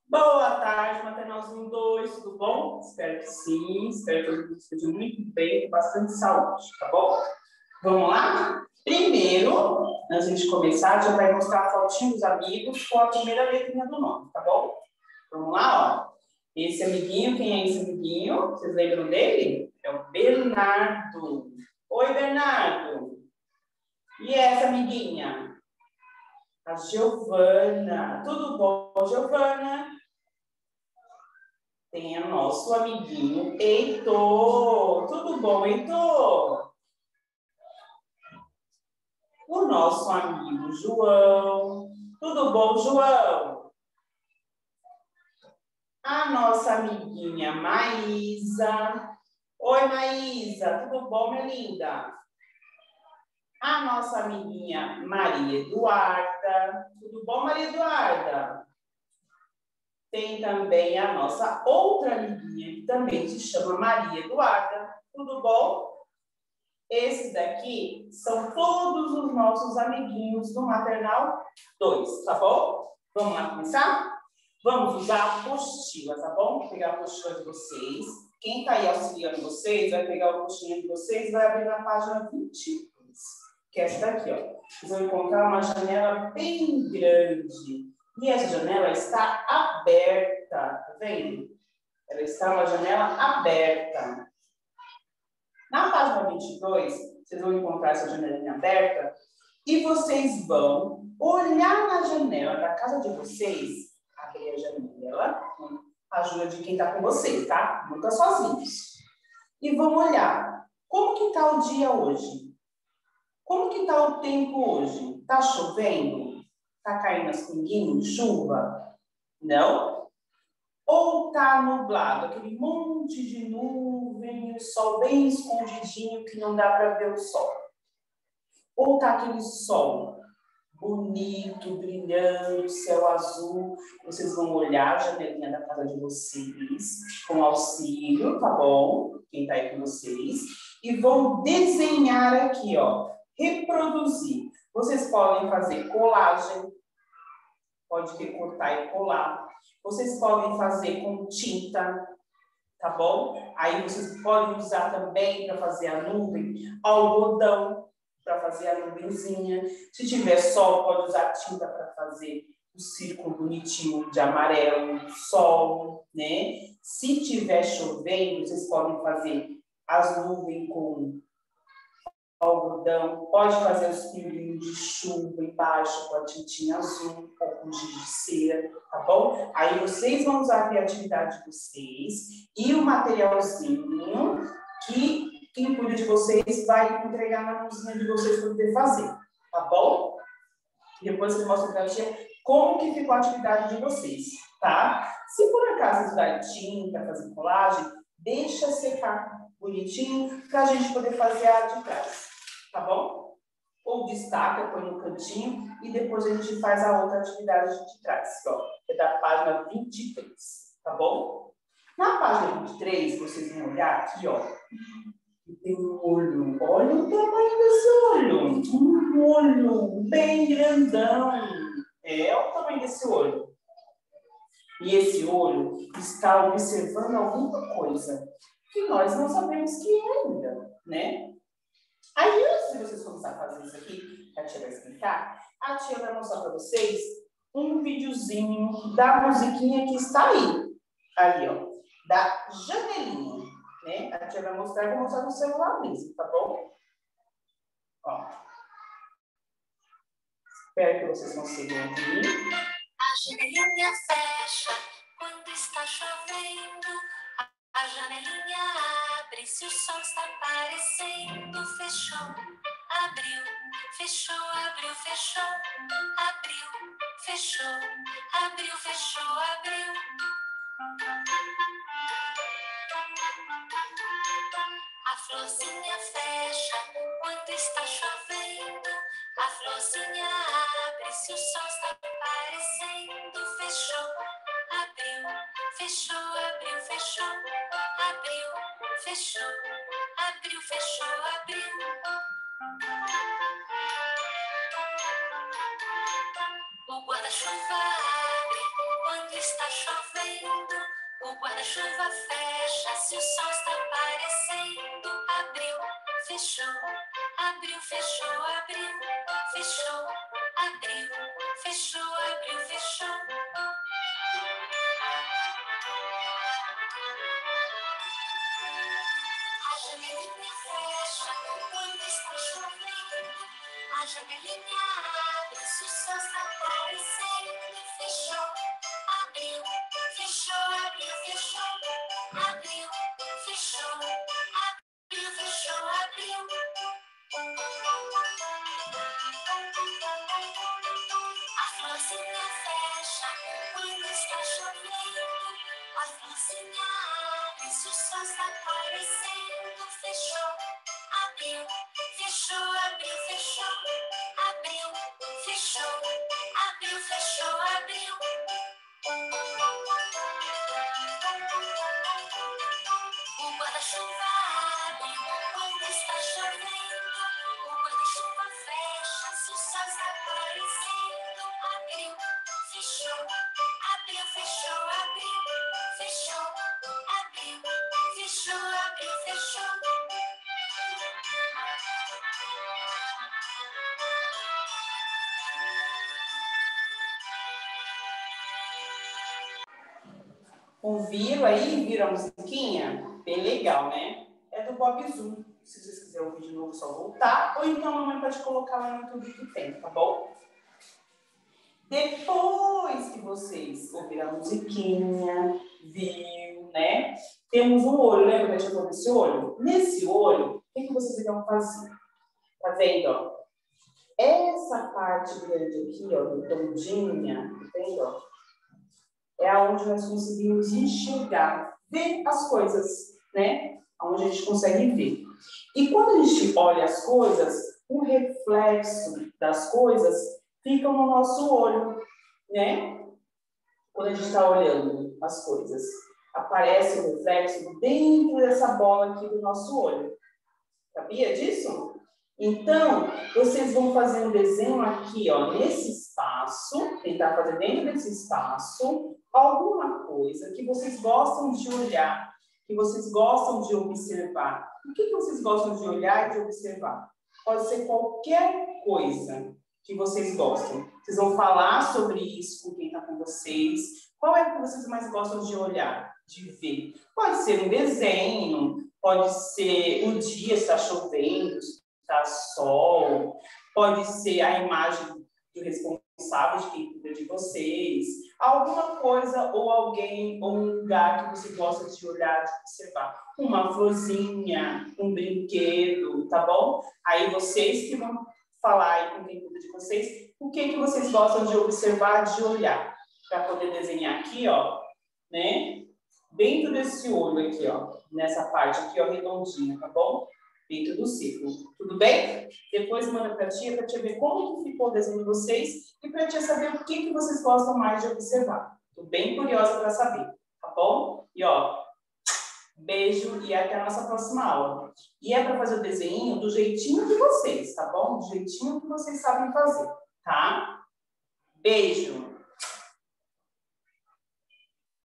Boa tarde, Maternalzinho 2, tudo bom? Espero que sim, espero que todo mundo esteja muito bem, com bastante saúde, tá bom? Vamos lá? Primeiro, antes de começar, a gente vai mostrar a fotinha dos amigos com a primeira letrinha do nome, tá bom? Vamos lá, ó. Esse amiguinho, quem é esse amiguinho? Vocês lembram dele? É o Bernardo. Oi, Bernardo. E essa amiguinha? A Giovana. Tudo bom, Giovana? Tem o nosso amiguinho Heitor. Tudo bom, Heitor? O nosso amigo João. Tudo bom, João? A nossa amiguinha Maísa. Oi, Maísa. Tudo bom, minha linda? A nossa amiguinha Maria Eduarda. Tudo bom, Maria Eduarda? Tem também a nossa outra amiguinha, que também se chama Maria Eduarda. Tudo bom? Esses daqui são todos os nossos amiguinhos do Maternal 2, tá bom? Vamos lá começar? Vamos usar a apostila, tá bom? Vou pegar a apostila de vocês. Quem está aí auxiliando vocês, vai pegar a apostila de vocês e vai abrir na página 22, que é essa daqui, ó. Vocês vão encontrar uma janela bem grande. E essa janela está aberta, tá vendo? Ela está uma janela aberta. Na página 22, vocês vão encontrar essa janelinha aberta e vocês vão olhar na janela da casa de vocês, abrir a janela, com a ajuda de quem está com vocês, tá? Nunca sozinhos. E vão olhar como que está o dia hoje. Como que está o tempo hoje? Está chovendo? Está caindo as pinguinhas, chuva? Não? Ou está nublado, aquele monte de nuvem, o sol bem escondidinho que não dá para ver o sol? Ou está aquele sol bonito, brilhando, céu azul? Vocês vão olhar a janelinha da casa de vocês, com auxílio, tá bom? Quem está aí com vocês. E vão desenhar aqui, ó, reproduzir. Vocês podem fazer colagem, pode recortar e colar. Vocês podem fazer com tinta, tá bom? Aí vocês podem usar também para fazer a nuvem, algodão para fazer a nuvenzinha. Se tiver sol, pode usar tinta para fazer o círculo bonitinho de amarelo, sol, né? Se tiver chovendo, vocês podem fazer as nuvens com algodão, pode fazer os pinguinhos de chuva embaixo com a tintinha azul ou com giz de cera, tá bom? Aí vocês vão usar a criatividade de vocês e o materialzinho que quem cuida de vocês vai entregar na mãozinha de vocês para poder fazer, tá bom? E depois vocês mostram para a tia como que ficou a atividade de vocês, tá? Se por acaso usar tinta, fazer colagem, deixa secar bonitinho para a gente poder fazer a de trás, tá bom? Ou destaca, põe no cantinho e depois a gente faz a outra atividade de trás, ó, que é da página 23, tá bom? Na página 23, vocês vão olhar aqui, ó, e tem um olho. Olha o tamanho desse olho. Um olho bem grandão. É o tamanho desse olho. E esse olho está observando alguma coisa que nós não sabemos que é ainda, né? Aí, antes de vocês começarem a fazer isso aqui, a tia vai explicar, a tia vai mostrar para vocês um videozinho da musiquinha que está aí. Ali, ó. Da janelinha, né? A tia vai mostrar, eu vou mostrar no celular mesmo, tá bom? Ó. Espero que vocês consigam ouvir. A janelinha fecha quando está chovendo. A janelinha abre se o sol está aparecendo. Fechou, abriu, fechou, abriu, fechou. Abriu, fechou, abriu, fechou, abriu. A florzinha fecha quando está chovendo. A florzinha abre se o sol está aparecendo. Fechou, abriu, fechou, abriu, fechou. Abriu, fechou, abriu, fechou, abriu. O guarda-chuva abre quando está chovendo. guarda-chuva fecha se o sol está aparecendo. Abriu, fechou, abriu, fechou, abriu, fechou, abriu, fechou, abriu, fechou. A janelinha fecha quando está chovendo. A janelinha abre se o sol está aparecendo. Fechou, abriu, fechou, abriu, fechou. Abriu, fechou, abriu, fechou, abriu. A florzinha fecha quando está chovendo. A florzinha abre se o sol está aparecendo. Fechou, abriu, fechou, abriu, fechou. Abriu, fechou, abriu, fechou, abriu. O guarda-chuva abre quando está chovendo. O guarda-chuva fecha se o sol está aparecendo. Abriu, fechou, abriu, fechou, abriu, fechou, abriu, fechou, abriu, fechou. Ouviram aí? Viram a musiquinha? Bem legal, né? É do Bob Zoom. Se vocês quiserem ouvir de novo, é só voltar. Ou então a mamãe pode colocar lá no YouTube que tem, tá bom? Depois que vocês ouviram a musiquinha, viu, né? Temos um olho, lembra que a gente falou desse olho? Nesse olho, o que vocês irão fazer? Tá vendo, ó? Essa parte grande aqui, ó, redondinha, tá vendo, ó? É aonde nós conseguimos enxergar, ver as coisas, né? Onde a gente consegue ver. E quando a gente olha as coisas, o reflexo das coisas fica no nosso olho, né? Quando a gente está olhando as coisas, aparece o reflexo dentro dessa bola aqui do nosso olho. Sabia disso? Então, vocês vão fazer um desenho aqui, ó, nesse espaço, tentar fazer dentro desse espaço, alguma coisa que vocês gostam de olhar, que vocês gostam de observar. O que vocês gostam de olhar e de observar? Pode ser qualquer coisa que vocês gostam. Vocês vão falar sobre isso com quem está com vocês. Qual é que vocês mais gostam de olhar, de ver? Pode ser um desenho, pode ser o dia, se está chovendo, tá sol, pode ser a imagem do responsável de quem cuida de vocês, alguma coisa ou alguém ou um lugar que você gosta de olhar, de observar, uma florzinha, um brinquedo, tá bom? Aí vocês que vão falar aí com quem cuida de vocês, o que vocês gostam de observar, de olhar, para poder desenhar aqui, ó, né? Dentro desse olho aqui, ó, nessa parte aqui, ó, redondinha, tá bom? Dentro do círculo. Tudo bem? Depois manda para a tia ver como que ficou o desenho de vocês e para a tia saber o que vocês gostam mais de observar. Estou bem curiosa para saber, tá bom? E ó, beijo e até a nossa próxima aula. E é para fazer o desenho do jeitinho de vocês, tá bom? Do jeitinho que vocês sabem fazer, tá? Beijo!